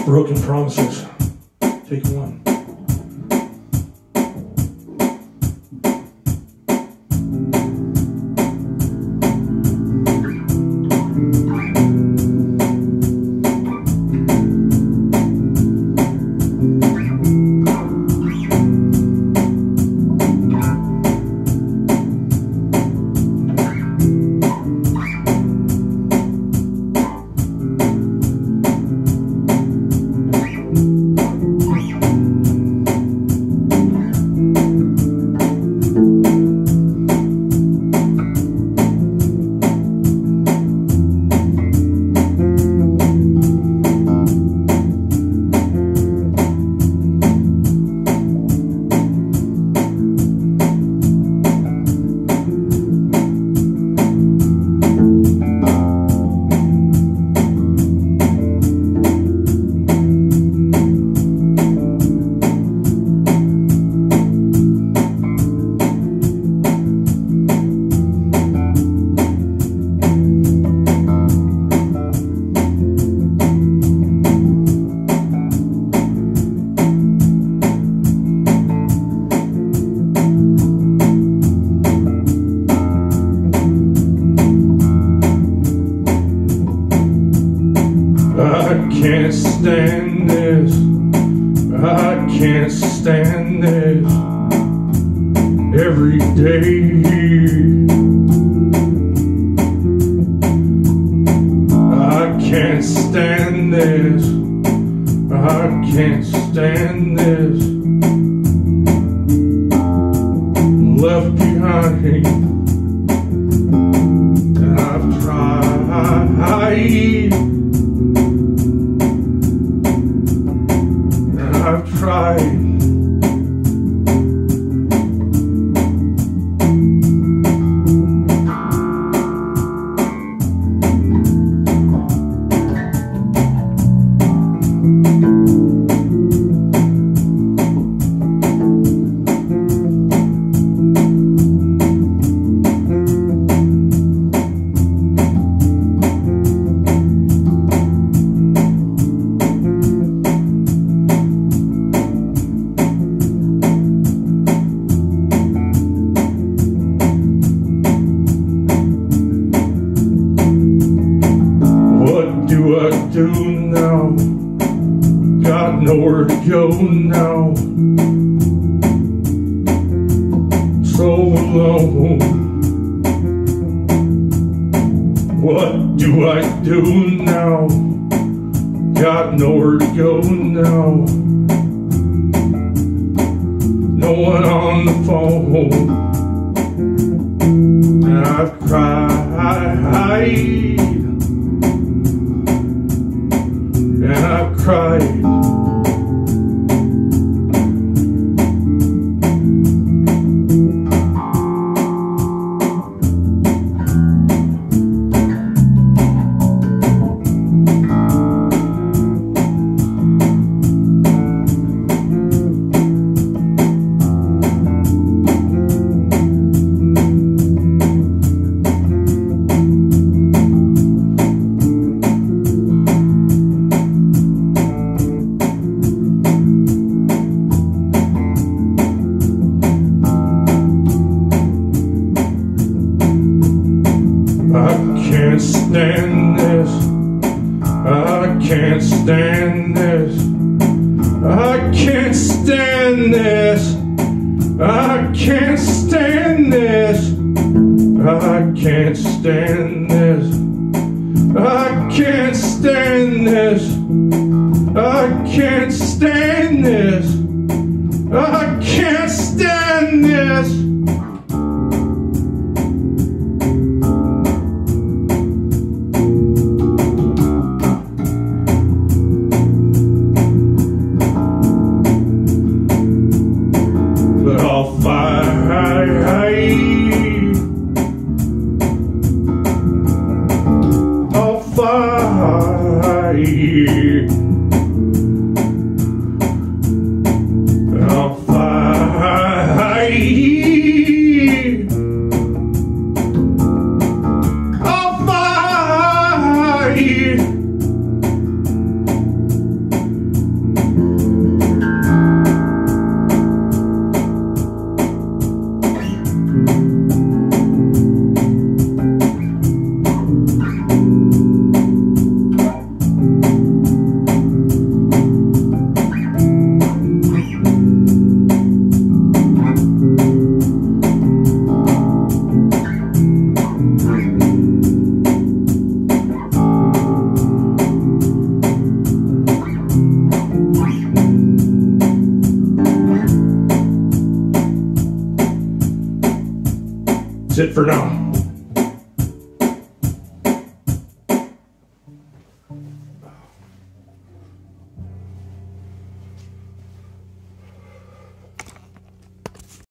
Broken Promises, take one. I can't stand this. I can't stand this. Every day I can't stand this. I can't stand this. Left behind, and I've tried. I've tried. Do now, got nowhere to go now, so alone. What do I do now? Got nowhere to go now, no one on the phone, and I've cried. And I've cried. I can't stand this. I can't stand this. I can't stand this. I can't stand this. I can't stand this. I can't stand this. I can't stand this. I can't stand this. I'll fight. I'll fight. I'll fight. it for now.